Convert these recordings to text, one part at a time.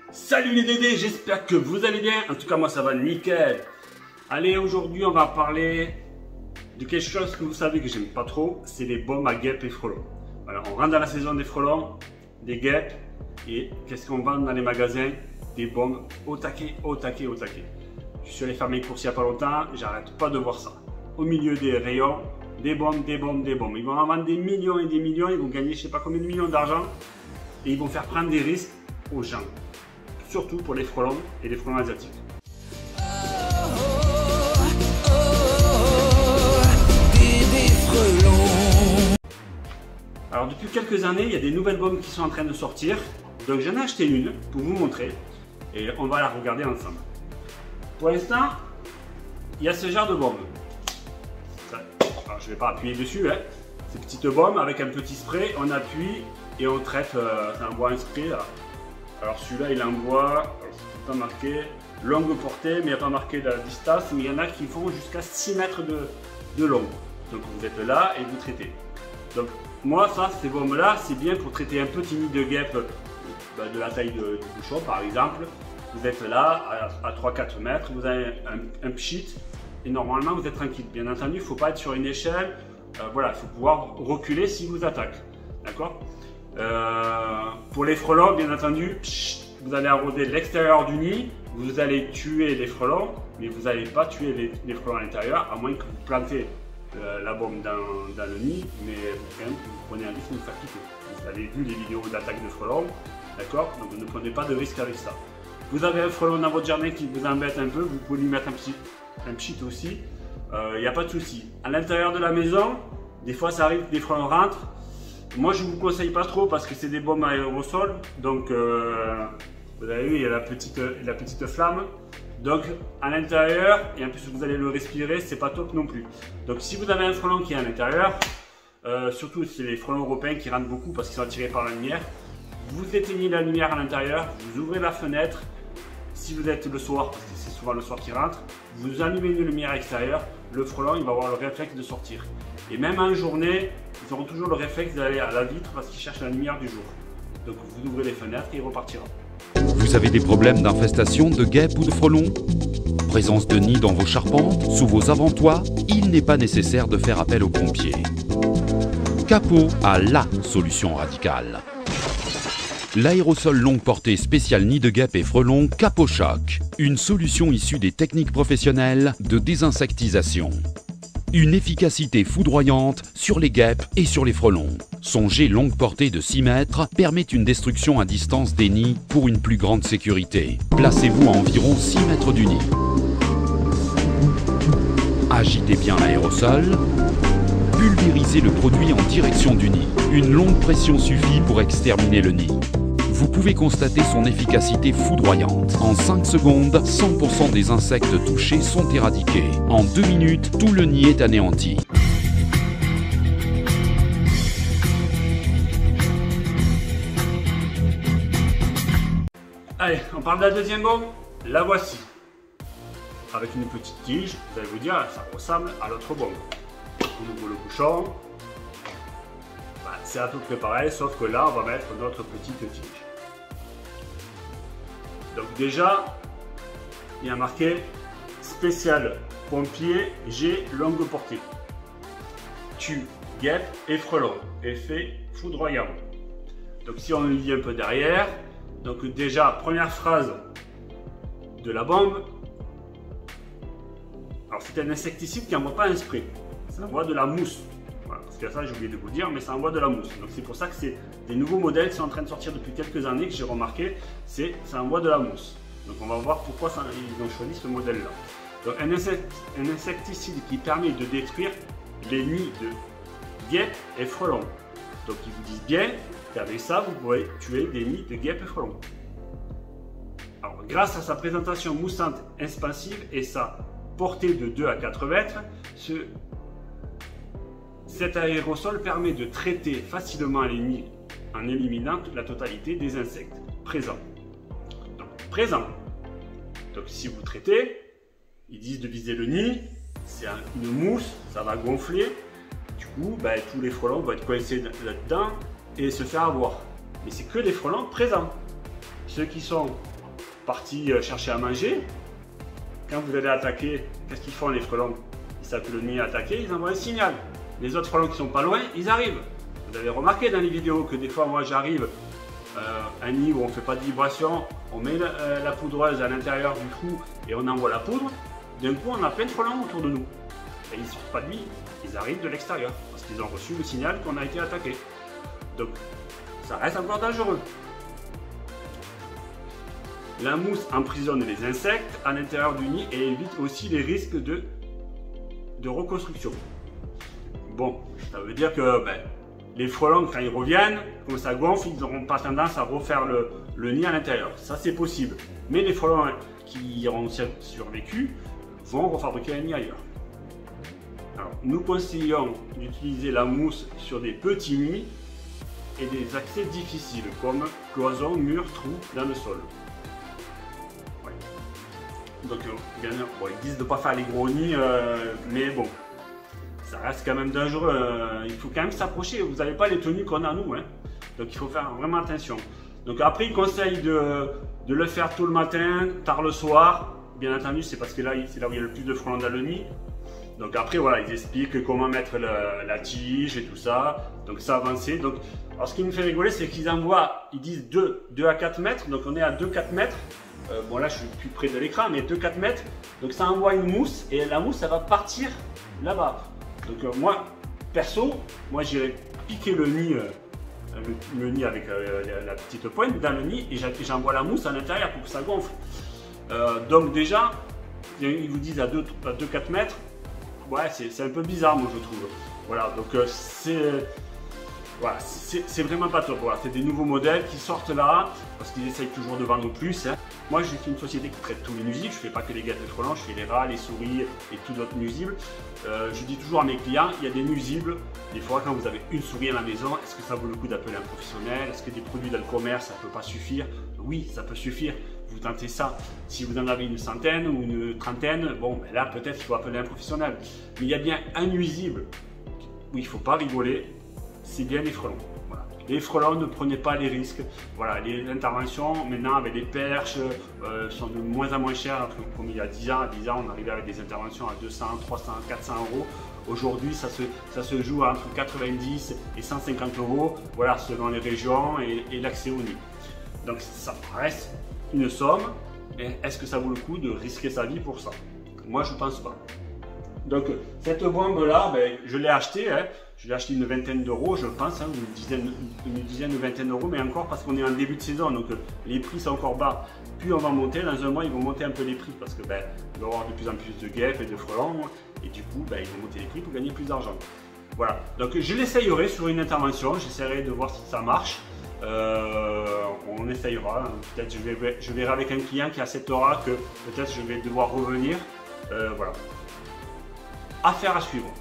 Salut les Dédés, j'espère que vous allez bien. En tout cas, moi ça va nickel. Allez, aujourd'hui on va parler de quelque chose que vous savez que j'aime pas trop, c'est les baumes à guêpes et frelons. Voilà, on rentre dans la saison des frelons, des guêpes, et qu'est-ce qu'on vend dans les magasins? Des baumes au taquet, au taquet, au taquet. Je suis allé faire mes courses il n'y a pas longtemps, j'arrête pas de voir ça. Au milieu des rayons, des baumes, des baumes, des baumes. Ils vont en vendre des millions et des millions, ils vont gagner je sais pas combien de millions d'argent, et ils vont faire prendre des risques aux gens. Surtout pour les frelons et les frelons asiatiques. Alors depuis quelques années, il y a des nouvelles baumes qui sont en train de sortir. Donc j'en ai acheté une pour vous montrer et on va la regarder ensemble. Pour l'instant, il y a ce genre de baume. Alors, je ne vais pas appuyer dessus, hein. Ces petites baumes avec un petit spray, on appuie et on traite, ça envoie un spray là. Alors celui-là il envoie, c'est pas marqué longue portée, mais il n'y a pas marqué la distance, mais il y en a qui font jusqu'à 6 mètres de long. Donc vous êtes là et vous traitez. Donc moi ça, ces baumes là, c'est bien pour traiter un petit nid de guêpe de la taille du bouchon par exemple. Vous êtes là à 3-4 mètres, vous avez un pchit et normalement vous êtes tranquille. Bien entendu, il ne faut pas être sur une échelle, voilà, il faut pouvoir reculer si vous attaquent. D'accord ? Pour les frelons, bien entendu, vous allez arroser l'extérieur du nid, vous allez tuer les frelons, mais vous n'allez pas tuer les frelons à l'intérieur, à moins que vous plantez la bombe dans le nid, mais quand même, vous prenez un risque de vous faire piquer. Vous avez vu les vidéos d'attaque de frelons, d'accord? Donc ne prenez pas de risque avec ça. Vous avez un frelon dans votre jardin qui vous embête un peu, vous pouvez lui mettre un pchit aussi, il n'y a pas de souci. À l'intérieur de la maison, des fois ça arrive que des frelons rentrent. Moi je ne vous conseille pas trop parce que c'est des baumes à aérosol, donc vous avez vu il y a la petite flamme, donc à l'intérieur, et en plus vous allez le respirer, c'est pas top non plus. Donc si vous avez un frelon qui est à l'intérieur, surtout c'est les frelons européens qui rentrent beaucoup parce qu'ils sont attirés par la lumière, vous éteignez la lumière à l'intérieur, vous ouvrez la fenêtre, si vous êtes le soir, parce que c'est souvent le soir qui rentre, vous allumez une lumière extérieure, le frelon il va avoir le réflexe de sortir. Et même en journée, ils auront toujours le réflexe d'aller à la vitre parce qu'ils cherchent la lumière du jour. Donc vous ouvrez les fenêtres et il repartira. Vous avez des problèmes d'infestation de guêpes ou de frelons? Présence de nids dans vos charpentes, sous vos avant-toits? Il n'est pas nécessaire de faire appel aux pompiers. Capo a la solution radicale. L'aérosol longue portée spécial nid de guêpes et frelons Capo-Choc. Une solution issue des techniques professionnelles de désinsectisation. Une efficacité foudroyante sur les guêpes et sur les frelons. Son jet longue portée de 6 mètres permet une destruction à distance des nids pour une plus grande sécurité. Placez-vous à environ 6 mètres du nid. Agitez bien l'aérosol. Pulvérisez le produit en direction du nid. Une longue pression suffit pour exterminer le nid. Vous pouvez constater son efficacité foudroyante. En 5 secondes, 100% des insectes touchés sont éradiqués. En 2 minutes, tout le nid est anéanti. Allez, on parle de la deuxième bombe. La voici. Avec une petite tige, vous allez vous dire, ça ressemble à l'autre bombe. On ouvre le bouchon. C'est à peu près pareil, sauf que là, on va mettre notre petite tige. Donc déjà, il y a marqué spécial pompier G longue portée. Tue guêpe et frelon. Effet foudroyant. Donc si on lit un peu derrière, donc déjà première phrase de la bombe. Alors c'est un insecticide qui n'envoie pas un spray, ça envoie de la mousse. Voilà, parce que ça j'ai oublié de vous dire, mais ça envoie de la mousse. Donc c'est pour ça que c'est des nouveaux modèles qui sont en train de sortir depuis quelques années que j'ai remarqué, ça envoie de la mousse. Donc on va voir pourquoi ils ont choisi ce modèle là. Donc un insecticide qui permet de détruire les nids de guêpes et frelons. Donc ils vous disent bien qu'avec ça vous pouvez tuer des nids de guêpes et frelons. Alors grâce à sa présentation moussante expansive et sa portée de 2 à 4 mètres, cet aérosol permet de traiter facilement les nids en éliminant la totalité des insectes présents. Donc, Donc si vous traitez, ils disent de viser le nid, c'est une mousse, ça va gonfler, du coup tous les frelons vont être coincés là-dedans et se faire avoir. Mais c'est que les frelons présents. Ceux qui sont partis chercher à manger. Quand vous allez attaquer, qu'est-ce qu'ils font les frelons? Ils savent que le nid est attaqué, ils envoient un signal. Les autres frelons qui sont pas loin, ils arrivent. Vous avez remarqué dans les vidéos que des fois, moi j'arrive un nid où on ne fait pas de vibration, on met la poudreuse à l'intérieur du trou et on envoie la poudre. D'un coup, on a plein de frelons autour de nous. Et ils ne sortent pas de lit, ils arrivent de l'extérieur parce qu'ils ont reçu le signal qu'on a été attaqué. Donc, ça reste encore dangereux. La mousse emprisonne les insectes à l'intérieur du nid et évite aussi les risques de reconstruction. Bon, ça veut dire que les frelons, quand ils reviennent, comme ça gonfle, ils n'auront pas tendance à refaire le nid à l'intérieur. Ça, c'est possible. Mais les frelons qui auront survécu vont refabriquer un nid ailleurs. Alors, nous conseillons d'utiliser la mousse sur des petits nids et des accès difficiles, comme cloisons, murs, trous dans le sol. Donc, bien sûr, ils disent de ne pas faire les gros nids, mais bon, ça reste quand même dangereux. Il faut quand même s'approcher. Vous n'avez pas les tenues qu'on a nous, hein. Donc il faut faire vraiment attention. Donc après, ils conseillent de le faire tôt le matin, tard le soir. Bien entendu, c'est parce que là, c'est là où il y a le plus de frelons dans le nid. Donc après, voilà, ils expliquent comment mettre la tige et tout ça. Donc ça avancé. Donc, alors ce qui me fait rigoler, c'est qu'ils envoient, ils disent 2 à 4 mètres. Donc on est à 2-4 mètres. Bon là je suis plus près de l'écran, mais 2-4 mètres, donc ça envoie une mousse et la mousse ça va partir là-bas. Donc moi, perso, moi j'irai piquer le nid avec la petite pointe dans le nid et j'envoie la mousse à l'intérieur pour que ça gonfle. Donc déjà, ils vous disent à 2-4 mètres, ouais c'est un peu bizarre moi je trouve. Voilà, donc voilà, c'est vraiment pas top. Voilà, c'est des nouveaux modèles qui sortent là parce qu'ils essayent toujours de vendre plus. Hein. Moi, je suis une société qui traite tous les nuisibles. Je ne fais pas que les guêpes et frelons, je fais les rats, les souris et tout d'autres nuisibles. Je dis toujours à mes clients, il y a des nuisibles. Des fois, quand vous avez une souris à la maison, est-ce que ça vaut le coup d'appeler un professionnel? Est-ce que des produits dans le commerce, ça ne peut pas suffire? Oui, ça peut suffire. Vous tentez ça. Si vous en avez une centaine ou une trentaine, bon, là, peut-être qu'il faut appeler un professionnel. Mais il y a bien un nuisible où il ne faut pas rigoler. C'est bien les frelons. Voilà. Les frelons, ne prenez pas les risques. Voilà, les interventions maintenant avec des perches sont de moins en moins chères. Comme il y a 10 ans, on arrivait avec des interventions à 200, 300, 400 euros. Aujourd'hui, ça se joue entre 90 et 150 euros, voilà, selon les régions et l'accès au nid. Donc ça reste une somme. Est-ce que ça vaut le coup de risquer sa vie pour ça? Moi, je ne pense pas. Donc cette bombe là, je l'ai achetée, hein. Je l'ai acheté une vingtaine d'euros, je pense, hein, une dizaine, une vingtaine d'euros, mais encore parce qu'on est en début de saison, donc les prix sont encore bas. Puis on va monter, dans un mois ils vont monter un peu les prix parce que il va y avoir de plus en plus de guêpes et de frelons, et du coup ils vont monter les prix pour gagner plus d'argent. Voilà, donc je l'essayerai sur une intervention, j'essaierai de voir si ça marche. On essayera, peut-être je verrai avec un client qui acceptera que peut-être je vais devoir revenir. Voilà. Affaire à suivre.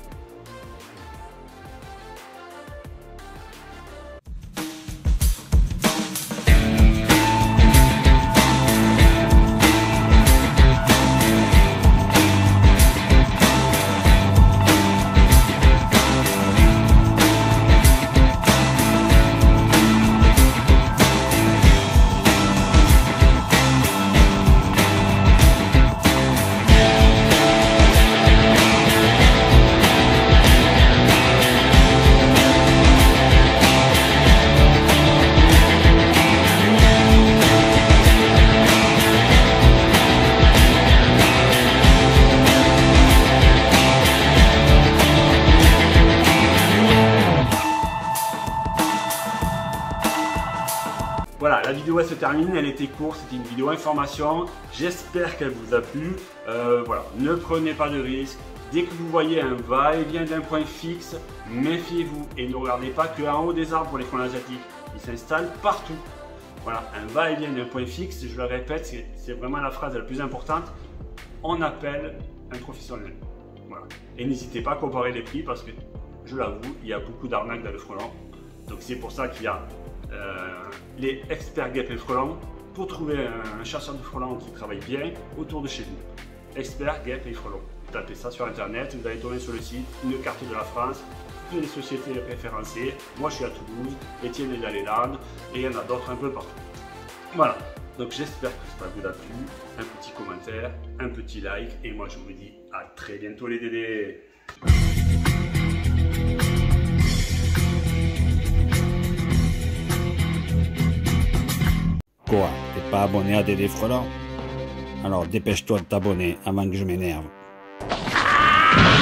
Voilà, la vidéo elle se termine, elle était courte, c'était une vidéo information, j'espère qu'elle vous a plu. Voilà, ne prenez pas de risques, dès que vous voyez un va-et-vient d'un point fixe, méfiez-vous et ne regardez pas qu'en haut des arbres pour les frelons asiatiques, ils s'installent partout. Voilà, un va-et-vient d'un point fixe, je le répète, c'est vraiment la phrase la plus importante, on appelle un professionnel. Voilà. Et n'hésitez pas à comparer les prix parce que, je l'avoue, il y a beaucoup d'arnaques dans le frelon. Donc c'est pour ça qu'il y a les experts guêpes et frelons pour trouver un chasseur de frelons qui travaille bien autour de chez vous. Experts guêpes et frelons. Vous tapez ça sur internet, vous allez tomber sur le site, une carte de la France, toutes les sociétés référencées. Moi je suis à Toulouse, Étienne est dans les Landes et il y en a d'autres un peu partout. Voilà. Donc j'espère que ça vous a plu. Un petit commentaire, un petit like. Et moi je vous dis à très bientôt les Dédés. Quoi, t'es pas abonné à Dédé Frelon? Alors dépêche-toi de t'abonner avant que je m'énerve.